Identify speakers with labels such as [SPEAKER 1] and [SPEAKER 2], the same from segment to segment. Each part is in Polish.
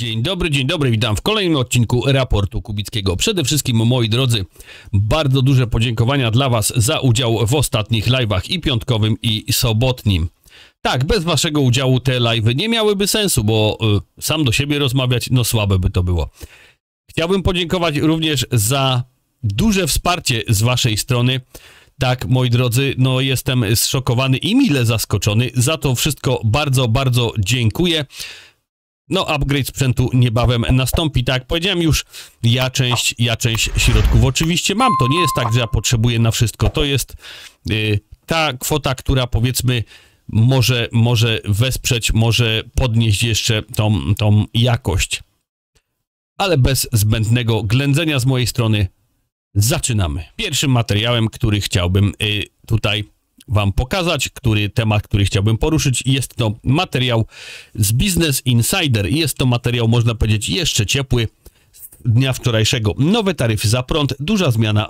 [SPEAKER 1] Dzień dobry, witam w kolejnym odcinku Raportu Kubickiego. Przede wszystkim, moi drodzy, bardzo duże podziękowania dla Was za udział w ostatnich live'ach i piątkowym, i sobotnim. Tak, bez Waszego udziału te live'y nie miałyby sensu, bo sam do siebie rozmawiać, no słabe by to było. Chciałbym podziękować również za duże wsparcie z Waszej strony. Tak, moi drodzy, no jestem zszokowany i mile zaskoczony. Za to wszystko bardzo dziękuję. No, upgrade sprzętu niebawem nastąpi, tak jak powiedziałem już, ja część środków oczywiście mam, to nie jest tak, że ja potrzebuję na wszystko, to jest ta kwota, która powiedzmy może wesprzeć, może podnieść jeszcze tą jakość. Ale bez zbędnego ględzenia z mojej strony zaczynamy. Pierwszym materiałem, który chciałbym tutaj Wam pokazać, temat, który chciałbym poruszyć, jest to materiał z Business Insider. Jest to materiał, można powiedzieć, jeszcze ciepły z dnia wczorajszego. Nowe taryfy za prąd, duża zmiana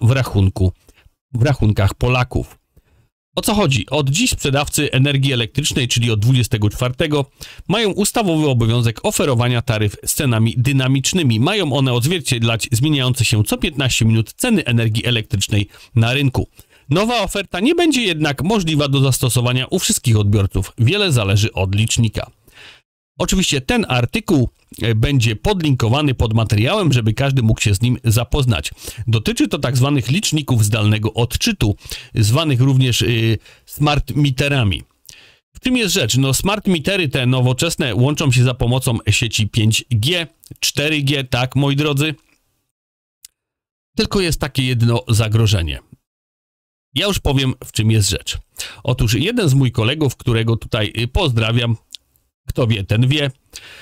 [SPEAKER 1] w rachunkach Polaków. O co chodzi? Od dziś sprzedawcy energii elektrycznej, czyli od 24, mają ustawowy obowiązek oferowania taryf z cenami dynamicznymi. Mają one odzwierciedlać zmieniające się co 15 minut ceny energii elektrycznej na rynku. Nowa oferta nie będzie jednak możliwa do zastosowania u wszystkich odbiorców. Wiele zależy od licznika. Oczywiście ten artykuł będzie podlinkowany pod materiałem, żeby każdy mógł się z nim zapoznać. Dotyczy to tak zwanych liczników zdalnego odczytu, zwanych również smart meterami. W czym jest rzecz? No, smart metery te nowoczesne łączą się za pomocą sieci 5G, 4G, tak, moi drodzy. Tylko jest takie jedno zagrożenie. Ja już powiem, w czym jest rzecz. Otóż jeden z moich kolegów, którego tutaj pozdrawiam, kto wie, ten wie,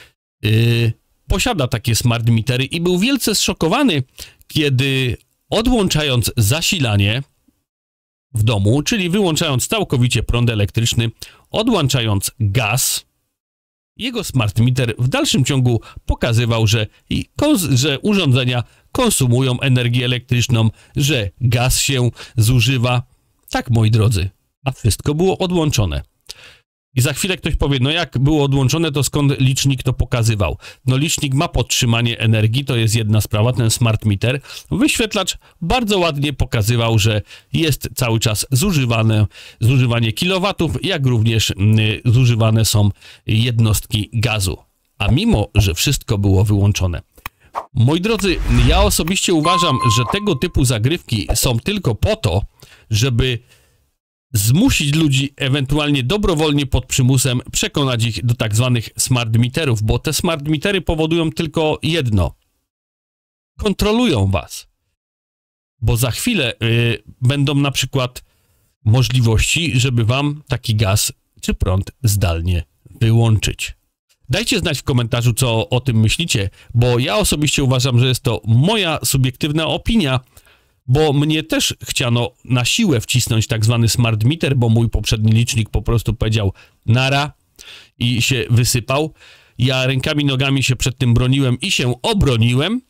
[SPEAKER 1] posiada takie smart metery i był wielce zszokowany, kiedy odłączając zasilanie w domu, czyli wyłączając całkowicie prąd elektryczny, odłączając gaz, jego smart meter w dalszym ciągu pokazywał, że urządzenia konsumują energię elektryczną, że gaz się zużywa. Tak, moi drodzy, a wszystko było odłączone. I za chwilę ktoś powie, no jak było odłączone, to skąd licznik to pokazywał? No licznik ma podtrzymanie energii, to jest jedna sprawa, ten smart meter. Wyświetlacz bardzo ładnie pokazywał, że jest cały czas zużywanie kilowatów, jak również zużywane są jednostki gazu. A mimo, że wszystko było wyłączone. Moi drodzy, ja osobiście uważam, że tego typu zagrywki są tylko po to, żeby zmusić ludzi, ewentualnie dobrowolnie pod przymusem, przekonać ich do tak zwanych smart meterów, bo te smart metery powodują tylko jedno. Kontrolują was. Bo za chwilę będą na przykład możliwości, żeby wam taki gaz czy prąd zdalnie wyłączyć. Dajcie znać w komentarzu, co o tym myślicie, bo ja osobiście uważam, że jest to moja subiektywna opinia, bo mnie też chciano na siłę wcisnąć tak zwany smart meter, bo mój poprzedni licznik po prostu powiedział nara i się wysypał. Ja rękami, nogami się przed tym broniłem i się obroniłem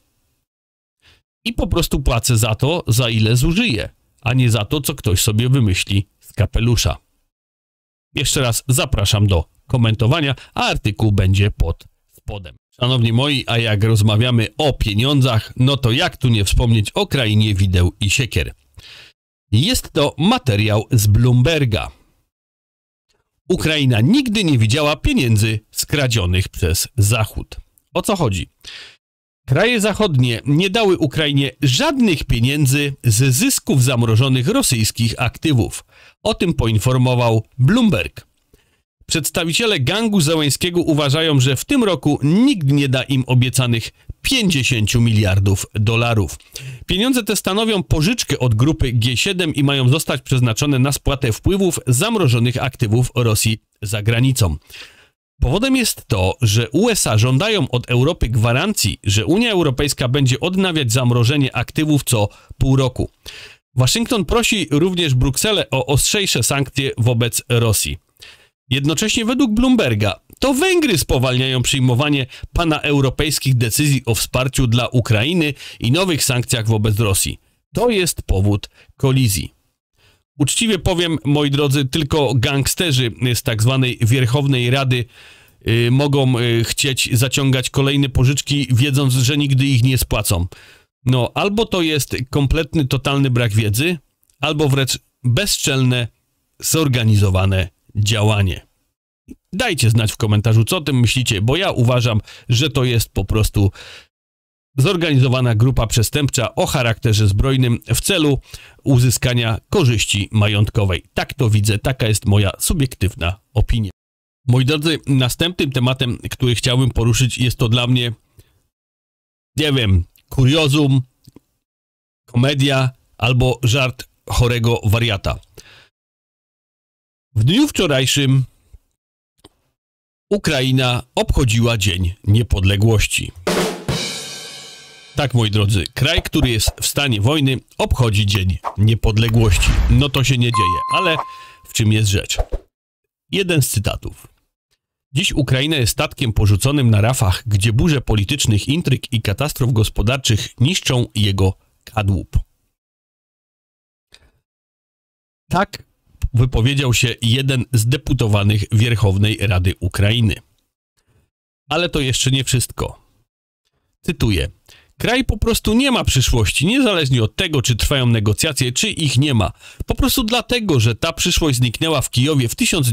[SPEAKER 1] i po prostu płacę za to, za ile zużyję, a nie za to, co ktoś sobie wymyśli z kapelusza. Jeszcze raz zapraszam do komentowania, a artykuł będzie pod spodem. Szanowni moi, a jak rozmawiamy o pieniądzach, no to jak tu nie wspomnieć o krainie wideł i siekier. Jest to materiał z Bloomberga. Ukraina nigdy nie widziała pieniędzy skradzionych przez Zachód. O co chodzi? Kraje zachodnie nie dały Ukrainie żadnych pieniędzy z zysków zamrożonych rosyjskich aktywów. O tym poinformował Bloomberg. Przedstawiciele gangu Zełenskiego uważają, że w tym roku nikt nie da im obiecanych 50 miliardów dolarów. Pieniądze te stanowią pożyczkę od grupy G7 i mają zostać przeznaczone na spłatę wpływów zamrożonych aktywów Rosji za granicą. Powodem jest to, że USA żądają od Europy gwarancji, że Unia Europejska będzie odnawiać zamrożenie aktywów co pół roku. Waszyngton prosi również Brukselę o ostrzejsze sankcje wobec Rosji. Jednocześnie według Bloomberga to Węgry spowalniają przyjmowanie paneuropejskich decyzji o wsparciu dla Ukrainy i nowych sankcjach wobec Rosji. To jest powód kolizji. Uczciwie powiem, moi drodzy, tylko gangsterzy z tak zwanej Wierchownej Rady mogą chcieć zaciągać kolejne pożyczki, wiedząc, że nigdy ich nie spłacą. No, albo to jest kompletny, totalny brak wiedzy, albo wręcz bezczelne, zorganizowane działanie. Dajcie znać w komentarzu, co o tym myślicie, bo ja uważam, że to jest po prostu zorganizowana grupa przestępcza o charakterze zbrojnym w celu uzyskania korzyści majątkowej. Tak to widzę, taka jest moja subiektywna opinia. Moi drodzy, następnym tematem, który chciałbym poruszyć, jest to dla mnie, nie wiem, kuriozum, komedia albo żart chorego wariata. W dniu wczorajszym Ukraina obchodziła Dzień Niepodległości. Tak, moi drodzy, kraj, który jest w stanie wojny, obchodzi Dzień Niepodległości. No to się nie dzieje, ale w czym jest rzecz? Jeden z cytatów. Dziś Ukraina jest statkiem porzuconym na rafach, gdzie burze politycznych intryg i katastrof gospodarczych niszczą jego kadłub. Tak wypowiedział się jeden z deputowanych Wierchownej Rady Ukrainy. Ale to jeszcze nie wszystko. Cytuję. Kraj po prostu nie ma przyszłości, niezależnie od tego, czy trwają negocjacje, czy ich nie ma. Po prostu dlatego, że ta przyszłość zniknęła w Kijowie w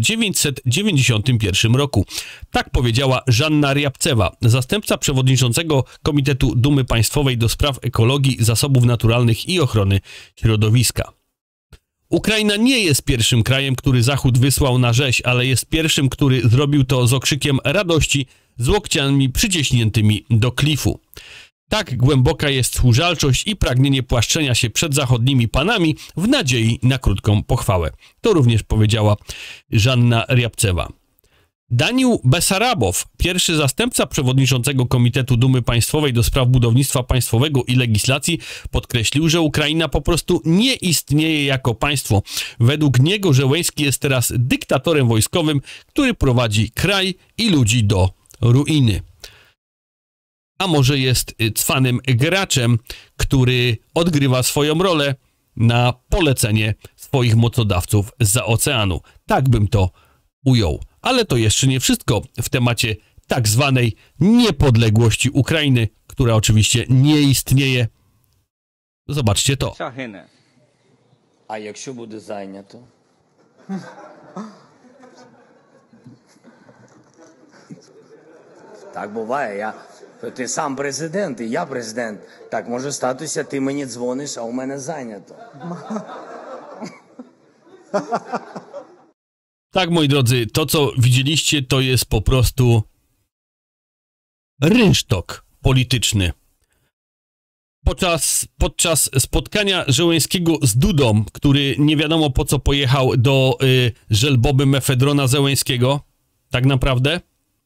[SPEAKER 1] 1991 roku. Tak powiedziała Żanna Riabcewa, zastępca przewodniczącego Komitetu Dumy Państwowej do spraw ekologii, zasobów naturalnych i ochrony środowiska. Ukraina nie jest pierwszym krajem, który Zachód wysłał na rzeź, ale jest pierwszym, który zrobił to z okrzykiem radości, z łokciami przyciśniętymi do klifu. Tak głęboka jest tchórzalczość i pragnienie płaszczenia się przed zachodnimi panami w nadziei na krótką pochwałę. To również powiedziała Żanna Riabcewa. Daniil Besarabow, pierwszy zastępca przewodniczącego Komitetu Dumy Państwowej do spraw budownictwa państwowego i legislacji, podkreślił, że Ukraina po prostu nie istnieje jako państwo. Według niego Zełenski jest teraz dyktatorem wojskowym, który prowadzi kraj i ludzi do ruiny. A może jest cwanym graczem, który odgrywa swoją rolę na polecenie swoich mocodawców zza oceanu. Tak bym to ujął. Ale to jeszcze nie wszystko w temacie tak zwanej niepodległości Ukrainy, która oczywiście nie istnieje. Zobaczcie to.
[SPEAKER 2] A якщо буде зайнято? Так буває. Ти сам президент, і я президент. Так може статися, ти мені дзвониш, а у мене зайнято.
[SPEAKER 1] Tak, moi drodzy, to co widzieliście, to jest po prostu rynsztok polityczny. Podczas spotkania Zełenskiego z Dudą, który nie wiadomo po co pojechał do żelboby mefedrona Zełenskiego, tak naprawdę,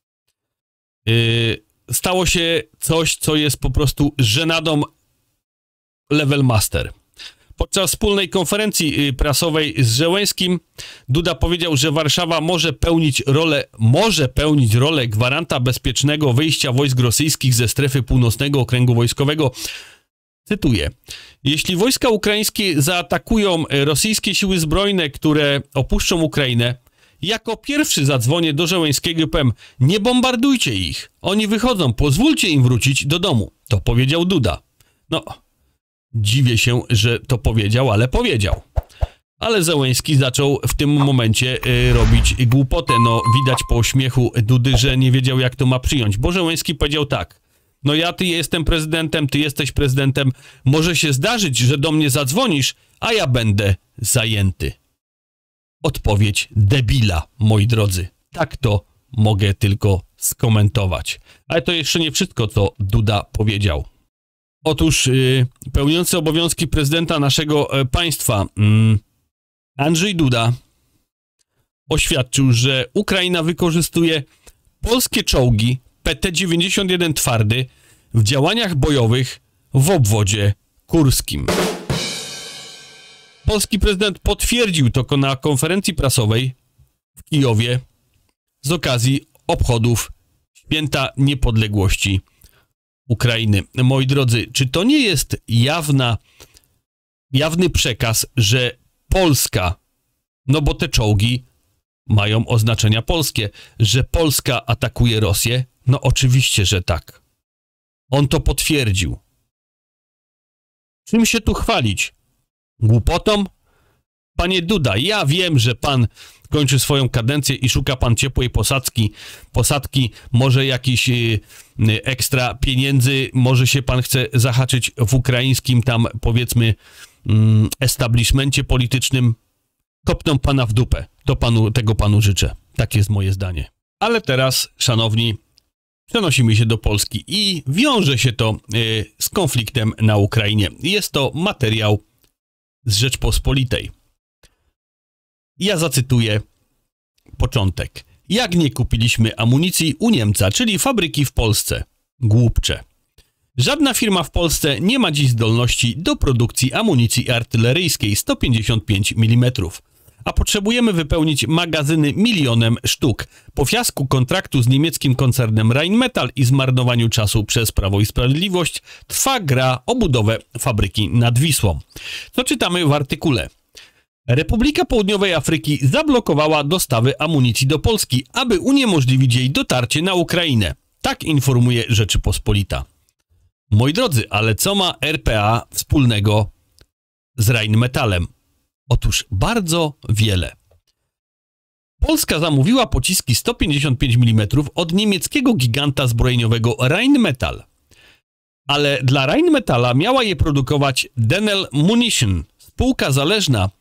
[SPEAKER 1] stało się coś, co jest po prostu żenadą level master. Podczas wspólnej konferencji prasowej z Zełenskim Duda powiedział, że Warszawa może pełnić rolę gwaranta bezpiecznego wyjścia wojsk rosyjskich ze strefy północnego okręgu wojskowego. Cytuję. Jeśli wojska ukraińskie zaatakują rosyjskie siły zbrojne, które opuszczą Ukrainę, jako pierwszy zadzwonię do Zełenskiego i powiem, nie bombardujcie ich. Oni wychodzą, pozwólcie im wrócić do domu. To powiedział Duda. No, dziwię się, że to powiedział, ale powiedział. Ale Zełenski zaczął w tym momencie robić głupotę. No, widać po uśmiechu Dudy, że nie wiedział, jak to ma przyjąć. Bo Zełenski powiedział tak. No ty jestem prezydentem, ty jesteś prezydentem. Może się zdarzyć, że do mnie zadzwonisz, a ja będę zajęty. Odpowiedź debila, moi drodzy. Tak to mogę tylko skomentować. Ale to jeszcze nie wszystko, co Duda powiedział. Otóż pełniący obowiązki prezydenta naszego państwa Andrzej Duda oświadczył, że Ukraina wykorzystuje polskie czołgi PT-91 Twardy w działaniach bojowych w obwodzie kurskim. Polski prezydent potwierdził to na konferencji prasowej w Kijowie z okazji obchodów Święta Niepodległości Ukrainy. Moi drodzy, czy to nie jest jawny przekaz, że Polska, no bo te czołgi mają oznaczenia polskie. Że Polska atakuje Rosję? No oczywiście, że tak. On to potwierdził. Czym się tu chwalić? Głupotą? Panie Duda, ja wiem, że pan kończy swoją kadencję i szuka pan ciepłej posadki, może jakiś ekstra pieniędzy, może się pan chce zahaczyć w ukraińskim tam, powiedzmy, establishmencie politycznym. Kopną pana w dupę. Tego panu życzę. Tak jest moje zdanie. Ale teraz, szanowni, przenosimy się do Polski i wiąże się to z konfliktem na Ukrainie. Jest to materiał z Rzeczpospolitej. Ja zacytuję początek. Jak nie kupiliśmy amunicji u Niemca, czyli fabryki w Polsce? Głupcze. Żadna firma w Polsce nie ma dziś zdolności do produkcji amunicji artyleryjskiej 155 mm, a potrzebujemy wypełnić magazyny 1 000 000 sztuk. Po fiasku kontraktu z niemieckim koncernem Rheinmetall i zmarnowaniu czasu przez Prawo i Sprawiedliwość trwa gra o budowę fabryki nad Wisłą. Co czytamy w artykule? Republika Południowej Afryki zablokowała dostawy amunicji do Polski, aby uniemożliwić jej dotarcie na Ukrainę. Tak informuje Rzeczypospolita. Moi drodzy, ale co ma RPA wspólnego z Rheinmetallem? Otóż bardzo wiele. Polska zamówiła pociski 155 mm od niemieckiego giganta zbrojeniowego Rheinmetall. Ale dla Rheinmetalla miała je produkować Denel Munition, spółka zależna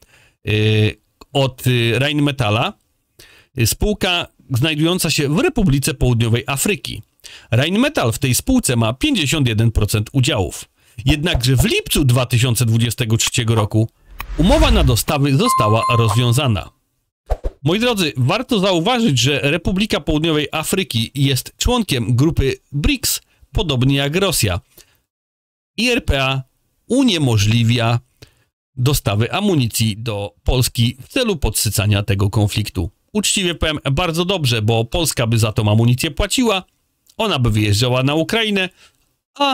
[SPEAKER 1] od Rheinmetalla, spółka znajdująca się w Republice Południowej Afryki. Rheinmetall w tej spółce ma 51% udziałów. Jednakże w lipcu 2023 roku umowa na dostawy została rozwiązana. Moi drodzy, warto zauważyć, że Republika Południowej Afryki jest członkiem grupy BRICS, podobnie jak Rosja. I RPA uniemożliwia dostawy amunicji do Polski w celu podsycania tego konfliktu. Uczciwie powiem, bardzo dobrze, bo Polska by za tą amunicję płaciła, ona by wyjeżdżała na Ukrainę, a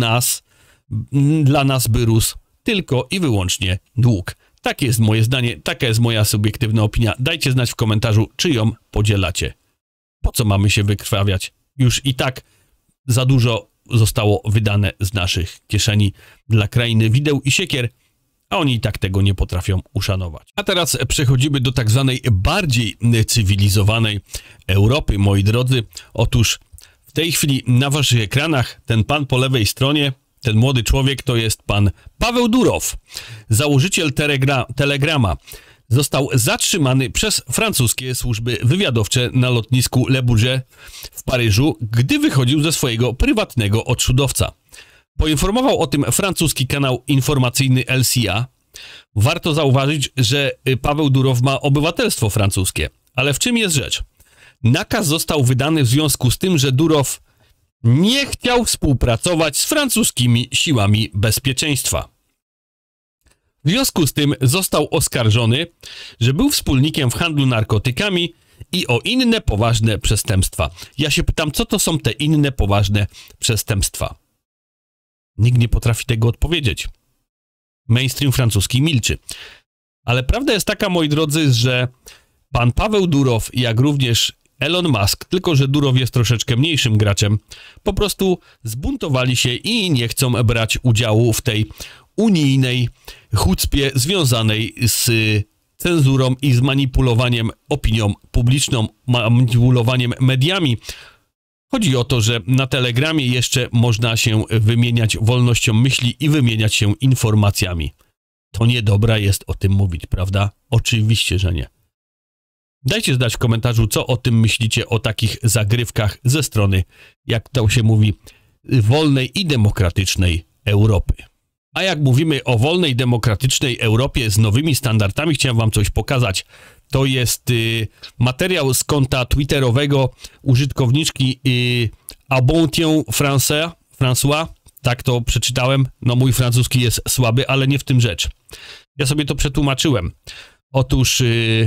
[SPEAKER 1] dla nas by rósł tylko i wyłącznie dług. Takie jest moje zdanie, taka jest moja subiektywna opinia. Dajcie znać w komentarzu, czy ją podzielacie. Po co mamy się wykrwawiać? Już i tak za dużo zostało wydane z naszych kieszeni dla krainy wideł i siekier, a oni i tak tego nie potrafią uszanować. A teraz przechodzimy do tak zwanej bardziej cywilizowanej Europy, moi drodzy. Otóż w tej chwili na waszych ekranach ten pan po lewej stronie, ten młody człowiek, to jest pan Paweł Durow, założyciel Telegrama. Został zatrzymany przez francuskie służby wywiadowcze na lotnisku Le Bourget w Paryżu, gdy wychodził ze swojego prywatnego odszudowca. Poinformował o tym francuski kanał informacyjny LCA. Warto zauważyć, że Paweł Durow ma obywatelstwo francuskie. Ale w czym jest rzecz? Nakaz został wydany w związku z tym, że Durow nie chciał współpracować z francuskimi siłami bezpieczeństwa. W związku z tym został oskarżony, że był wspólnikiem w handlu narkotykami i o inne poważne przestępstwa. Ja się pytam, co to są te inne poważne przestępstwa? Nikt nie potrafi tego odpowiedzieć. Mainstream francuski milczy. Ale prawda jest taka, moi drodzy, że pan Paweł Durow, jak również Elon Musk, tylko że Durow jest troszeczkę mniejszym graczem, po prostu zbuntowali się i nie chcą brać udziału w tej unijnej chucpie związanej z cenzurą i z manipulowaniem opinią publiczną, manipulowaniem mediami. Chodzi o to, że na Telegramie jeszcze można się wymieniać wolnością myśli i wymieniać się informacjami. To niedobra jest o tym mówić, prawda? Oczywiście, że nie. Dajcie znać w komentarzu, co o tym myślicie, o takich zagrywkach ze strony, jak to się mówi, wolnej i demokratycznej Europy. A jak mówimy o wolnej, demokratycznej Europie z nowymi standardami, chciałem wam coś pokazać. To jest materiał z konta twitterowego użytkowniczki Abontion François. Tak to przeczytałem. No mój francuski jest słaby, ale nie w tym rzecz. Ja sobie to przetłumaczyłem. Otóż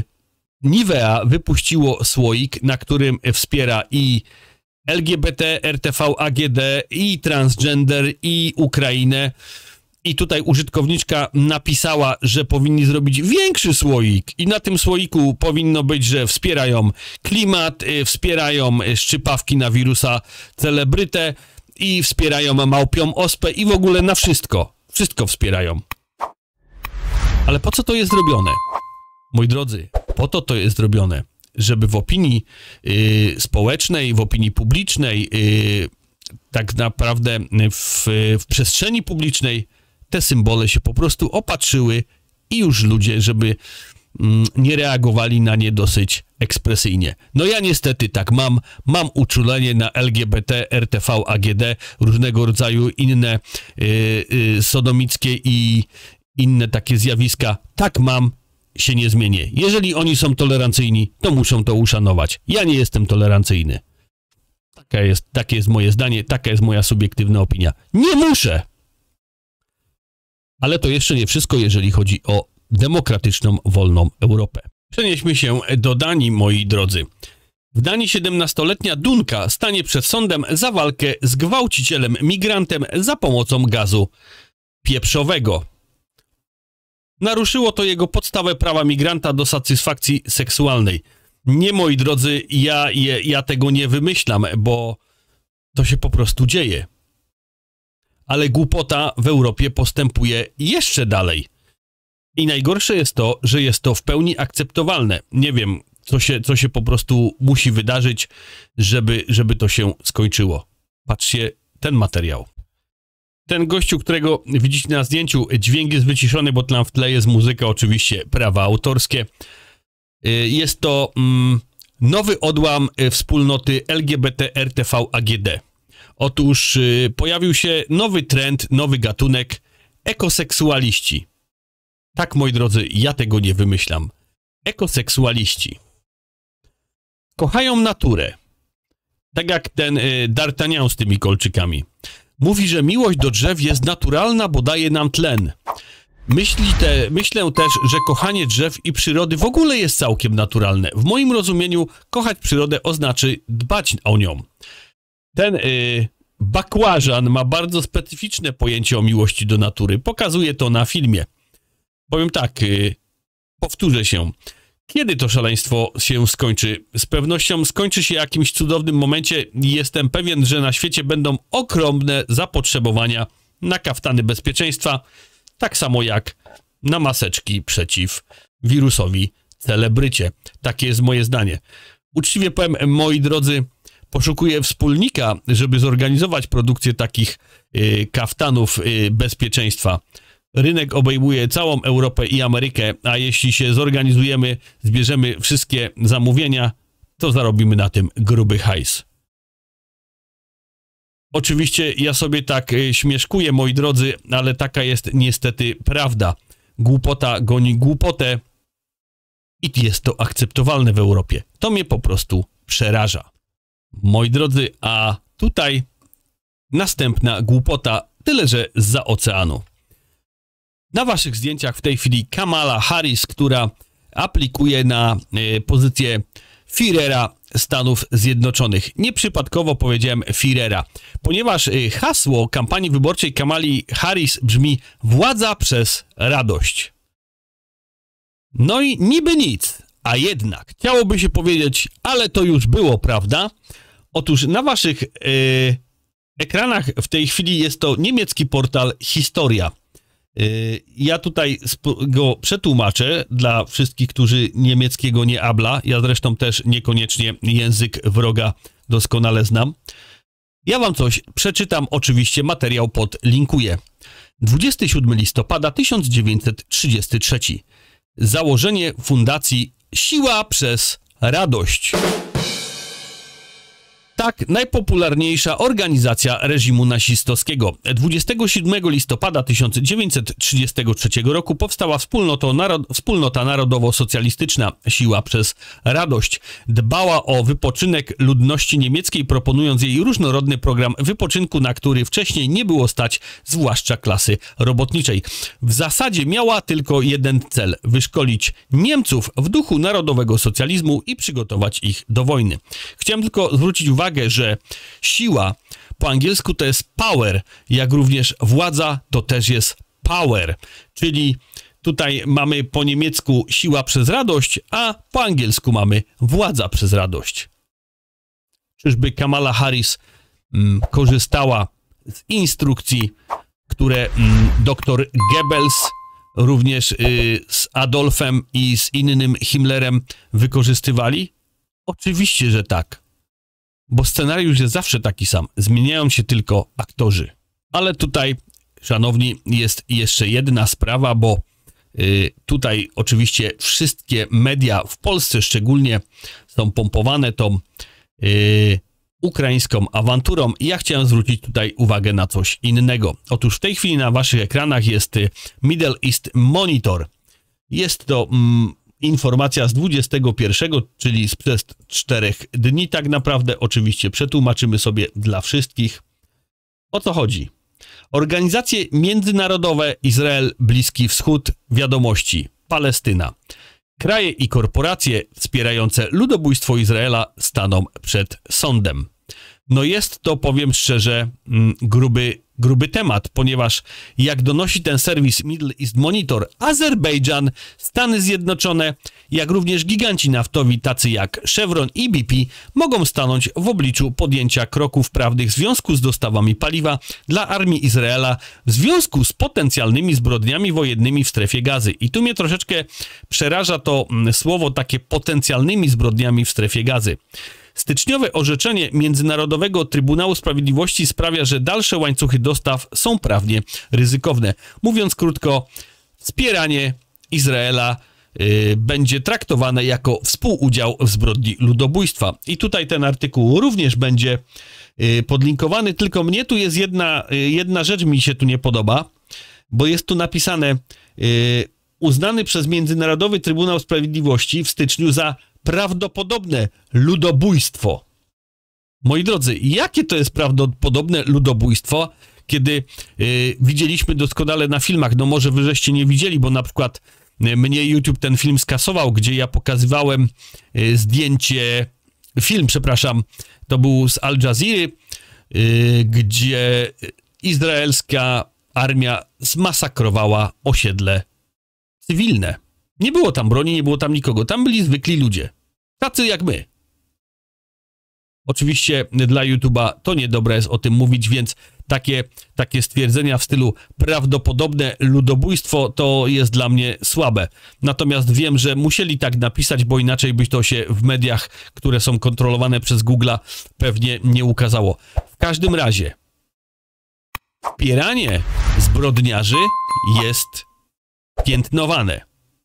[SPEAKER 1] Nivea wypuściło słoik, na którym wspiera i LGBT, RTV, AGD, i transgender, i Ukrainę, I tutaj użytkowniczka napisała, że powinni zrobić większy słoik i na tym słoiku powinno być, że wspierają klimat, wspierają szczypawki na wirusa celebrytę i wspierają małpią ospę i w ogóle na wszystko. Wszystko wspierają. Ale po co to jest zrobione? Moi drodzy, po to jest zrobione, żeby w opinii społecznej, w opinii publicznej, tak naprawdę w przestrzeni publicznej te symbole się po prostu opatrzyły i już ludzie, żeby nie reagowali na nie dosyć ekspresyjnie. No ja niestety tak mam uczulenie na LGBT, RTV, AGD, różnego rodzaju inne sodomickie i inne takie zjawiska. Tak mam, się nie zmienię. Jeżeli oni są tolerancyjni, to muszą to uszanować. Ja nie jestem tolerancyjny. Takie jest moje zdanie, taka jest moja subiektywna opinia. Nie muszę! Ale to jeszcze nie wszystko, jeżeli chodzi o demokratyczną, wolną Europę. Przenieśmy się do Danii, moi drodzy. W Danii 17-letnia Dunka stanie przed sądem za walkę z gwałcicielem migrantem za pomocą gazu pieprzowego. Naruszyło to jego podstawę prawa migranta do satysfakcji seksualnej. Nie, moi drodzy, ja tego nie wymyślam, bo to się po prostu dzieje. Ale głupota w Europie postępuje jeszcze dalej. I najgorsze jest to, że jest to w pełni akceptowalne. Nie wiem, co się po prostu musi wydarzyć, żeby to się skończyło. Patrzcie, ten materiał. Ten gościu, którego widzicie na zdjęciu, dźwięk jest wyciszony, bo tam w tle jest muzyka, oczywiście prawa autorskie. Jest to nowy odłam wspólnoty LGBT RTV AGD. Otóż pojawił się nowy trend, nowy gatunek, ekoseksualiści. Tak, moi drodzy, ja tego nie wymyślam. Ekoseksualiści. Kochają naturę. Tak jak ten D'Artagnan z tymi kolczykami. Mówi, że miłość do drzew jest naturalna, bo daje nam tlen. Myślę też, że kochanie drzew i przyrody w ogóle jest całkiem naturalne. W moim rozumieniu kochać przyrodę oznacza dbać o nią. Ten bakłażan ma bardzo specyficzne pojęcie o miłości do natury. Pokazuje to na filmie. Powiem tak, powtórzę się. Kiedy to szaleństwo się skończy? Z pewnością skończy się jakimś cudownym momencie. Jestem pewien, że na świecie będą ogromne zapotrzebowania na kaftany bezpieczeństwa, tak samo jak na maseczki przeciw wirusowi celebrycie. Takie jest moje zdanie. Uczciwie powiem, moi drodzy, poszukuję wspólnika, żeby zorganizować produkcję takich kaftanów bezpieczeństwa. Rynek obejmuje całą Europę i Amerykę, a jeśli się zorganizujemy, zbierzemy wszystkie zamówienia, to zarobimy na tym gruby hajs. Oczywiście ja sobie tak śmieszkuję, moi drodzy, ale taka jest niestety prawda. Głupota goni głupotę i jest to akceptowalne w Europie. To mnie po prostu przeraża. Moi drodzy, a tutaj następna głupota, tyle że zza oceanu. Na waszych zdjęciach w tej chwili Kamala Harris, która aplikuje na pozycję Führera Stanów Zjednoczonych. Nieprzypadkowo powiedziałem Führera, ponieważ hasło kampanii wyborczej Kamali Harris brzmi władza przez radość. No i niby nic, a jednak chciałoby się powiedzieć, ale to już było, prawda? Otóż na waszych ekranach w tej chwili jest to niemiecki portal Historia. Ja tutaj go przetłumaczę dla wszystkich, którzy niemieckiego nie habla. Ja zresztą też niekoniecznie język wroga doskonale znam. Ja wam coś przeczytam, oczywiście materiał podlinkuję. 27 listopada 1933. Założenie fundacji Siła przez Radość. Tak, najpopularniejsza organizacja reżimu nazistowskiego. 27 listopada 1933 roku powstała wspólnota narodowo-socjalistyczna Siła przez Radość. Dbała o wypoczynek ludności niemieckiej, proponując jej różnorodny program wypoczynku, na który wcześniej nie było stać, zwłaszcza klasy robotniczej. W zasadzie miała tylko jeden cel – wyszkolić Niemców w duchu narodowego socjalizmu i przygotować ich do wojny. Chciałem tylko zwrócić uwagę, że siła po angielsku to jest power, jak również władza to też jest power, czyli tutaj mamy po niemiecku siła przez radość, a po angielsku mamy władza przez radość. Czyżby Kamala Harris korzystała z instrukcji, które dr Goebbels również z Adolfem i z innym Himmlerem wykorzystywali? Oczywiście, że tak. Bo scenariusz jest zawsze taki sam. Zmieniają się tylko aktorzy. Ale tutaj, szanowni, jest jeszcze jedna sprawa, bo tutaj oczywiście wszystkie media w Polsce szczególnie są pompowane tą ukraińską awanturą i ja chciałem zwrócić tutaj uwagę na coś innego. Otóż w tej chwili na waszych ekranach jest Middle East Monitor. Jest to informacja z 21, czyli sprzed 4 dni tak naprawdę. Oczywiście przetłumaczymy sobie dla wszystkich. O co chodzi? Organizacje międzynarodowe, Izrael, Bliski Wschód, wiadomości, Palestyna. Kraje i korporacje wspierające ludobójstwo Izraela staną przed sądem. No jest to, powiem szczerze, gruby temat, ponieważ jak donosi ten serwis Middle East Monitor, Azerbejdżan, Stany Zjednoczone, jak również giganci naftowi tacy jak Chevron i BP mogą stanąć w obliczu podjęcia kroków prawnych w związku z dostawami paliwa dla armii Izraela w związku z potencjalnymi zbrodniami wojennymi w strefie Gazy. I tu mnie troszeczkę przeraża to słowo takie potencjalnymi zbrodniami w strefie Gazy. Styczniowe orzeczenie Międzynarodowego Trybunału Sprawiedliwości sprawia, że dalsze łańcuchy dostaw są prawnie ryzykowne. Mówiąc krótko, wspieranie Izraela będzie traktowane jako współudział w zbrodni ludobójstwa. I tutaj ten artykuł również będzie podlinkowany, tylko mnie tu jest jedna rzecz mi się tu nie podoba, bo jest tu napisane uznany przez Międzynarodowy Trybunał Sprawiedliwości w styczniu za prawdopodobne ludobójstwo. Moi drodzy, jakie to jest prawdopodobne ludobójstwo, kiedy widzieliśmy doskonale na filmach, no może wy żeście nie widzieli, bo na przykład mnie YouTube ten film skasował, gdzie ja pokazywałem film, to był z Al Jazeera, gdzie izraelska armia zmasakrowała osiedle cywilne. Nie było tam broni, nie było tam nikogo. Tam byli zwykli ludzie. Tacy jak my. Oczywiście dla YouTube'a to niedobre jest o tym mówić, więc takie stwierdzenia w stylu prawdopodobne ludobójstwo to jest dla mnie słabe. Natomiast wiem, że musieli tak napisać, bo inaczej by to się w mediach, które są kontrolowane przez Google'a, pewnie nie ukazało. W każdym razie wspieranie zbrodniarzy jest piętnowane.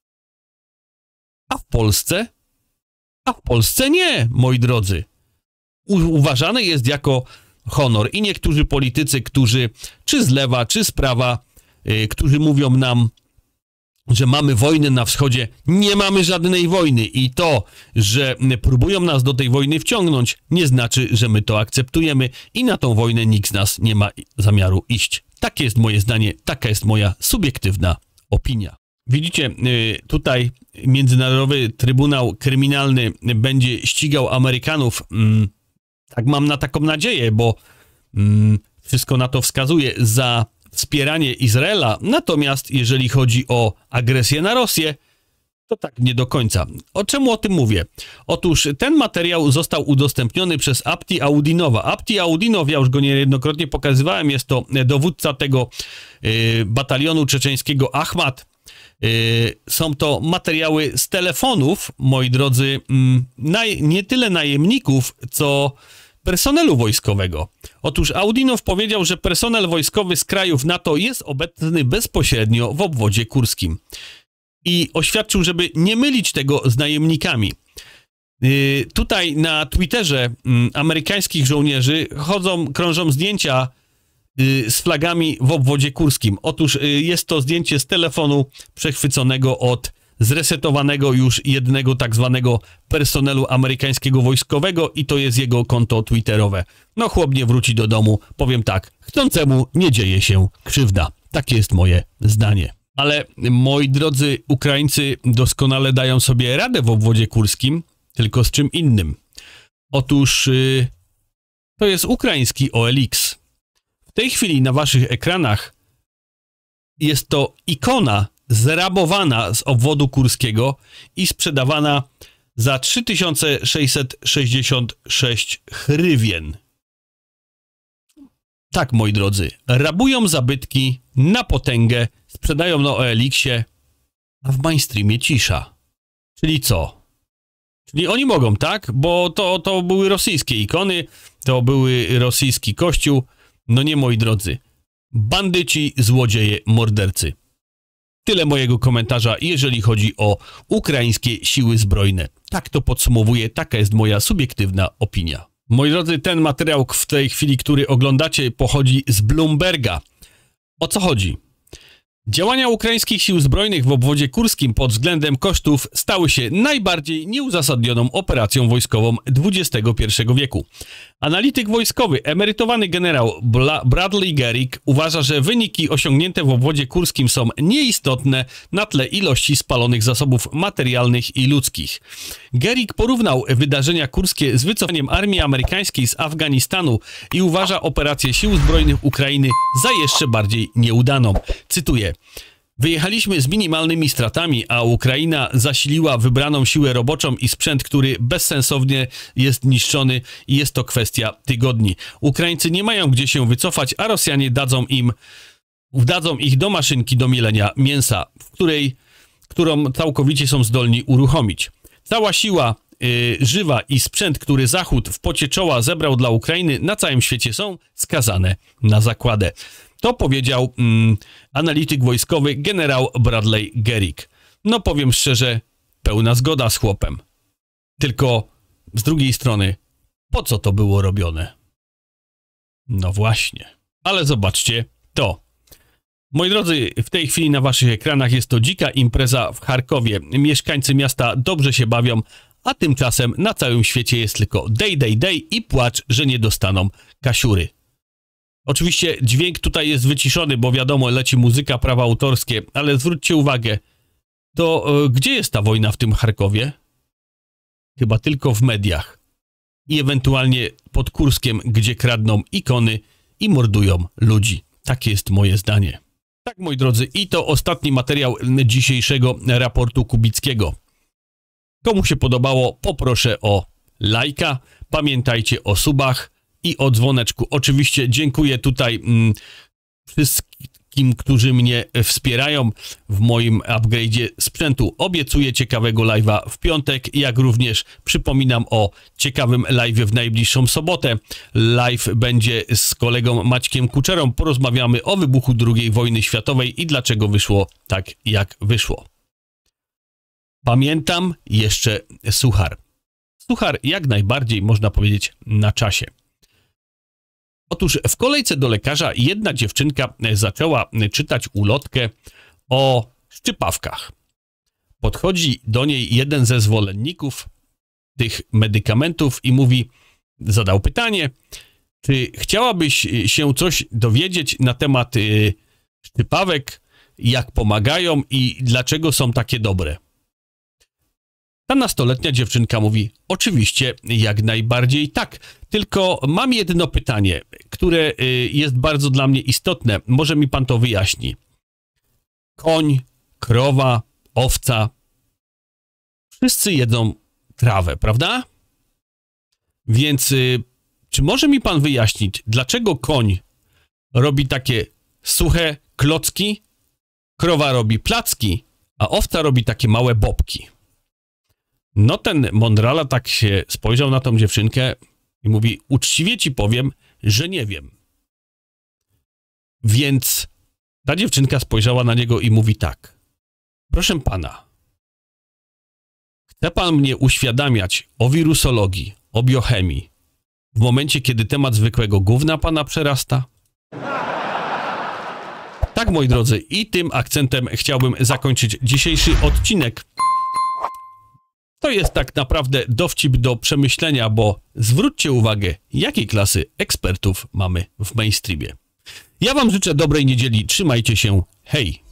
[SPEAKER 1] A w Polsce? A w Polsce nie, moi drodzy. Uważane jest jako honor i niektórzy politycy, którzy czy z lewa, czy z prawa, którzy mówią nam, że mamy wojnę na wschodzie, nie mamy żadnej wojny i to, że próbują nas do tej wojny wciągnąć, nie znaczy, że my to akceptujemy i na tą wojnę nikt z nas nie ma zamiaru iść. Takie jest moje zdanie, taka jest moja subiektywna opinia. Widzicie, tutaj Międzynarodowy Trybunał Kryminalny będzie ścigał Amerykanów. Tak mam na taką nadzieję, bo wszystko na to wskazuje za wspieranie Izraela. Natomiast jeżeli chodzi o agresję na Rosję, to tak nie do końca. Czemu o tym mówię? Otóż ten materiał został udostępniony przez Abdi Audinowa. Abdi Audinow, ja już go niejednokrotnie pokazywałem, jest to dowódca tego batalionu czeczeńskiego Ahmad. Są to materiały z telefonów, moi drodzy, nie tyle najemników, co personelu wojskowego. Otóż Audinow powiedział, że personel wojskowy z krajów NATO jest obecny bezpośrednio w obwodzie kurskim. I oświadczył, żeby nie mylić tego z najemnikami. Tutaj na Twitterze amerykańskich żołnierzy krążą zdjęcia z flagami w obwodzie kurskim. Otóż jest to zdjęcie z telefonu przechwyconego od zresetowanego już jednego tak zwanego personelu amerykańskiego wojskowego i to jest jego konto twitterowe. No chłop nie wróci do domu, powiem tak, chcącemu nie dzieje się krzywda. Takie jest moje zdanie. Ale moi drodzy Ukraińcy doskonale dają sobie radę w obwodzie kurskim, tylko z czym innym. Otóż to jest ukraiński OLX. W tej chwili na waszych ekranach jest to ikona zrabowana z obwodu kurskiego i sprzedawana za 3666 hrywien. Tak, moi drodzy, rabują zabytki na potęgę, sprzedają na OLX-ie, a w mainstreamie cisza. Czyli co? Czyli oni mogą, tak? Bo to były rosyjskie ikony, to były rosyjski kościół. No nie, moi drodzy. Bandyci, złodzieje, mordercy. Tyle mojego komentarza, jeżeli chodzi o ukraińskie siły zbrojne. Tak to podsumowuję, taka jest moja subiektywna opinia. Moi drodzy, ten materiał w tej chwili, który oglądacie, pochodzi z Bloomberga. O co chodzi? Działania ukraińskich sił zbrojnych w obwodzie kurskim pod względem kosztów stały się najbardziej nieuzasadnioną operacją wojskową XXI wieku. Analityk wojskowy, emerytowany generał Bradley Garrick uważa, że wyniki osiągnięte w obwodzie kurskim są nieistotne na tle ilości spalonych zasobów materialnych i ludzkich. Garrick porównał wydarzenia kurskie z wycofaniem armii amerykańskiej z Afganistanu i uważa operację sił zbrojnych Ukrainy za jeszcze bardziej nieudaną. Cytuję: wyjechaliśmy z minimalnymi stratami, a Ukraina zasiliła wybraną siłę roboczą i sprzęt, który bezsensownie jest niszczony i jest to kwestia tygodni. Ukraińcy nie mają gdzie się wycofać, a Rosjanie wdadzą ich do maszynki do mielenia mięsa, którą całkowicie są zdolni uruchomić. Cała siła żywa i sprzęt, który Zachód w pocie czoła zebrał dla Ukrainy, na całym świecie są skazane na zagładę. To powiedział analityk wojskowy generał Bradley Garrick. No powiem szczerze, pełna zgoda z chłopem. Tylko z drugiej strony, po co to było robione? No właśnie. Ale zobaczcie to. Moi drodzy, w tej chwili na waszych ekranach jest to dzika impreza w Charkowie. Mieszkańcy miasta dobrze się bawią, a tymczasem na całym świecie jest tylko day i płacz, że nie dostaną kasiury. Oczywiście dźwięk tutaj jest wyciszony, bo wiadomo, leci muzyka, prawa autorskie, ale zwróćcie uwagę, to gdzie jest ta wojna w tym Charkowie? Chyba tylko w mediach. I ewentualnie pod Kurskiem, gdzie kradną ikony i mordują ludzi. Takie jest moje zdanie. Tak, moi drodzy, i to ostatni materiał dzisiejszego raportu Kubickiego. Komu się podobało, poproszę o lajka. Pamiętajcie o subach i o dzwoneczku. Oczywiście dziękuję tutaj wszystkim, którzy mnie wspierają w moim upgrade'zie sprzętu. Obiecuję ciekawego live'a w piątek, jak również przypominam o ciekawym live'ie w najbliższą sobotę. Live będzie z kolegą Maćkiem Kuczerą. Porozmawiamy o wybuchu II wojny światowej i dlaczego wyszło tak, jak wyszło. Pamiętam jeszcze suchar. Suchar jak najbardziej, można powiedzieć, na czasie. Otóż w kolejce do lekarza jedna dziewczynka zaczęła czytać ulotkę o szczypawkach. Podchodzi do niej jeden ze zwolenników tych medykamentów i mówi, zadał pytanie, czy chciałabyś się coś dowiedzieć na temat szczypawek, jak pomagają i dlaczego są takie dobre. Ta nastoletnia dziewczynka mówi, oczywiście, jak najbardziej tak, tylko mam jedno pytanie, które jest bardzo dla mnie istotne. Może mi pan to wyjaśni. Koń, krowa, owca, wszyscy jedzą trawę, prawda? Więc czy może mi pan wyjaśnić, dlaczego koń robi takie suche klocki, krowa robi placki, a owca robi takie małe bobki? No ten mądrala tak się spojrzał na tą dziewczynkę i mówi, uczciwie ci powiem, że nie wiem. Więc ta dziewczynka spojrzała na niego i mówi tak. Proszę pana, chce pan mnie uświadamiać o wirusologii, o biochemii w momencie, kiedy temat zwykłego gówna pana przerasta? Tak, moi drodzy, i tym akcentem chciałbym zakończyć dzisiejszy odcinek. To jest tak naprawdę dowcip do przemyślenia, bo zwróćcie uwagę, jakiej klasy ekspertów mamy w mainstreamie. Ja wam życzę dobrej niedzieli, trzymajcie się, hej!